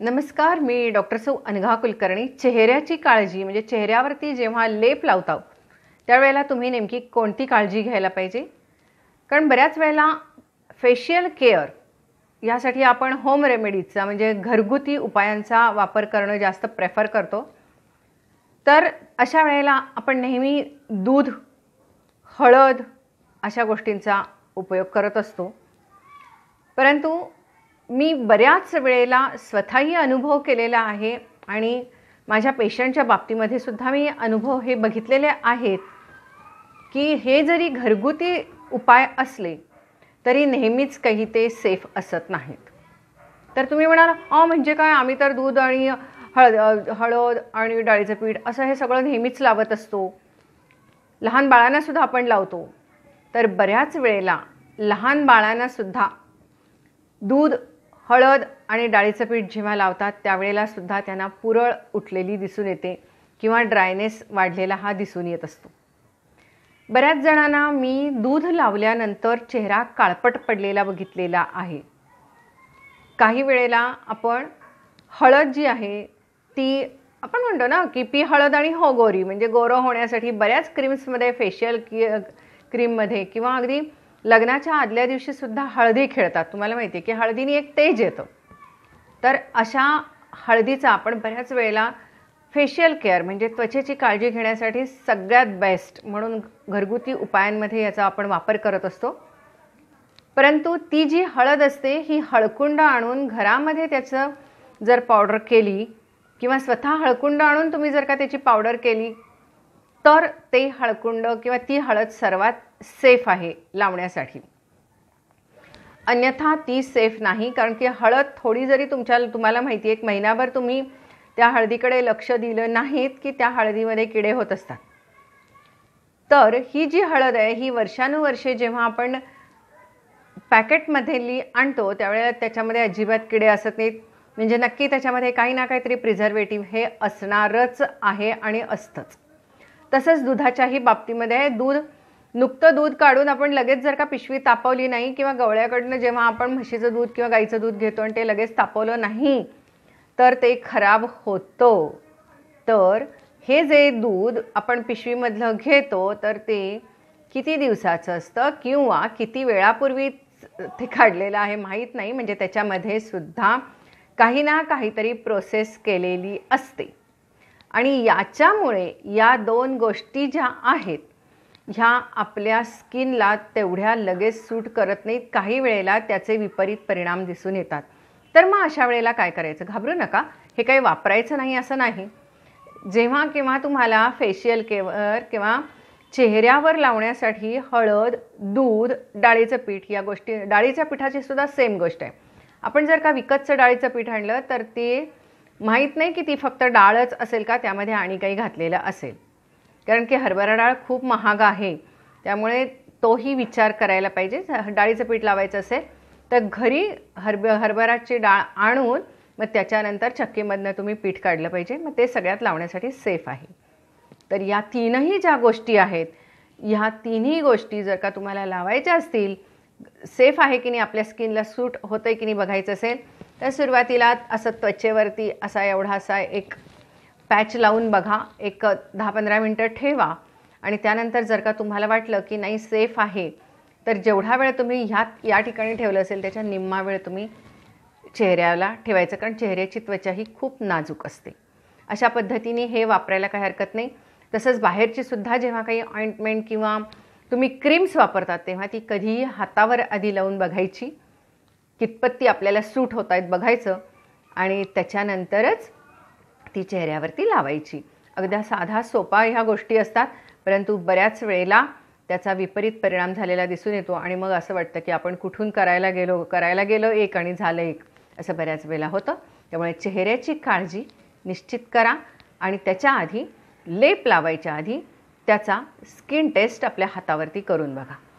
नमस्कार, मी डॉक्टर सौ अनघा कुलकर्णी. चेहऱ्याची काळजी म्हणजे चेहऱ्यावरती जेव्हा लेप लावता त्यावेळेला तुम्ही नेमकी कोणती काळजी घ्यायला पाहिजे? कारण बऱ्याच वेळेला फेशियल केअर यासाठी आपण होम रेमेडीजचा म्हणजे घरगुती उपायांचा वापर करणं जास्त प्रेफर करतो. तर अशा वेळेला आपण नेहमी दूध, हळद अशा गोष्टींचा उपयोग करत असतो. परंतु मी बऱ्याच वेळेला स्वतःही अनुभव केलेला आहे आणि माझ्या पेशंटच्या बाबतीमध्ये सुद्धा मी अनुभव हे बघितलेले आहेत की हे जरी घरगुती उपाय असले तरी नेहमीच काही ते सेफ असत नाहीत. तर तुम्ही म्हणाल म्हणजे काय, आम्ही तर दूध आणि हळद आणि डाळीचं पीठ असं हे सगळं नेहमीच लावत असतो, लहान बाळांनासुद्धा आपण लावतो. तर बऱ्याच वेळेला लहान बाळांनासुद्धा दूध, हळद आणि डाळीचं पीठ जेव्हा लावतात त्यावेळेला सुद्धा त्यांना पुरळ उठलेली दिसून येते किंवा ड्रायनेस वाढलेला हा दिसून येत असतो. बऱ्याच जणांना मी दूध लावल्यानंतर चेहरा काळपट पडलेला बघितलेला आहे. काही वेळेला आपण हळद जी आहे ती आपण म्हणतो ना की पी हळद आणि हो गोरी, म्हणजे गोरं होण्यासाठी बऱ्याच क्रीम्समध्ये, फेशियल क्रीममध्ये किंवा अगदी लग्नाच्या आदल्या दिवशी सुद्धा हळदी खेळतात. तुम्हाला माहिती आहे की हळदीने एक तेज येतं. तर अशा हळदीचा आपण बऱ्याच वेळेला फेशियल केअर म्हणजे त्वचेची काळजी घेण्यासाठी सगळ्यात बेस्ट म्हणून घरगुती उपायांमध्ये याचा आपण वापर करत असतो. परंतु ती जी हळद असते ही हळकुंड आणून घरामध्ये त्याचं जर पावडर केली किंवा स्वतः हळकुंड आणून तुम्ही जर का त्याची पावडर केली तर ते हळकुंड किंवा ती हळद सर्वात सेफ आहे लावण्यासाठी. अन्यथा ती सेफ नाही, कारण की हळद थोडी जरी तुम्हाला माहिती आहे एक महिनाभर तुम्ही त्या हळदीकडे लक्ष दिलं नाहीत की त्या हळदीमध्ये किडे होत असतात. तर ही जी हळद आहे ही वर्षानुवर्षे जेव्हा आपण पॅकेटमधली आणतो त्यावेळेला त्याच्यामध्ये अजिबात किडे असत नाहीत. म्हणजे नक्की त्याच्यामध्ये काही ना काहीतरी प्रिझर्वेटिव्ह हे असणारच आहे आणि असतंच. तसंच दुधाच्याही बाबतीमध्ये नुकतं दूध काढून आपण लगेच जर का पिशवी तापवली नाही किंवा गवळ्याकडनं जेव्हा आपण म्हशीचं दूध किंवा गाईचं दूध घेतो आणि ते लगेच तापवलं नाही तर ते खराब होतं. तर हे जे दूध आपण पिशवीमधलं घेतो तर ते किती दिवसाचं असतं किंवा किती वेळापूर्वी ते काढलेलं आहे माहीत नाही. म्हणजे त्याच्यामध्ये सुद्धा काही ना काहीतरी प्रोसेस केलेली असते आणि याच्यामुळे या दोन गोष्टी ज्या आहेत ह्या आपल्या स्किनला तेवढ्या लगेच सूट करत नाहीत. काही वेळेला त्याचे विपरीत परिणाम दिसून येतात. तर मग अशा वेळेला काय करायचं? घाबरू नका, हे काही वापरायचं नाही असं नाही. जेव्हा केव्हा तुम्हाला फेशियल केअर किंवा चेहऱ्यावर लावण्यासाठी हळद, दूध, डाळीचं पीठ या गोष्टी, डाळीच्या पिठाची सुद्धा सेम गोष्ट आहे. आपण जर का विकतचं डाळीचं पीठ आणलं तर ते माहीत नाही की ती फक्त डाळच असेल का त्यामध्ये आणि काही घातलेलं असेल. कारण की हरभरा डाळ खूप महाग आहे, त्यामुळे तोही विचार करायला पाहिजे. डाळीचं पीठ लावायचं असेल तर घरी हरभराची डाळ आणून मग त्याच्यानंतर चक्कीमधनं तुम्ही पीठ काढलं पाहिजे. मग ते सगळ्यात लावण्यासाठी सेफ आहे. तर या तीनही ज्या गोष्टी आहेत ह्या तिन्ही गोष्टी जर का तुम्हाला लावायच्या असतील, सेफ आहे की नाही, आपल्या स्किनला सूट होतं आहे की नाही बघायचं असेल तर सुरुवातीला असं त्वचेवरती असा एवढासा एक पॅच लावून बघा. एक 10-15 मिनटं ठेवा आणि त्यानंतर जर का तुम्हाला वाटलं की नाही सेफ आहे तर जेवढा वेळ तुम्ही या ठिकाणी ठेवलं असेल त्याच्या निम्मा वेळ तुम्ही चेहऱ्याला ठेवायचं, कारण चेहऱ्याची त्वचा ही खूप नाजूक असते. अशा पद्धतीने हे वापरायला काही हरकत नाही. तसंच बाहेरची सुद्धा जेव्हा काही ऑइंटमेंट किंवा तुम्ही क्रीम्स वापरतात तेव्हा ती कधीही हातावर आधी लावून बघायची, कितपत ती आपल्याला सूट होत आहेत बघायचं आणि त्याच्यानंतरच ती चेहऱ्यावरती लावायची. अगदी साधा सोपा ह्या गोष्टी असतात, परंतु बऱ्याच वेळेला त्याचा विपरीत परिणाम झालेला दिसून येतो आणि मग असं वाटतं की आपण कुठून करायला गेलो एक आणि झालं एक, असं बऱ्याच वेळेला होतं. त्यामुळे चेहऱ्याची काळजी निश्चित करा आणि त्याच्या आधी लेप लावायच्या आधी त्याचा स्किन टेस्ट आपल्या हातावरती करून बघा.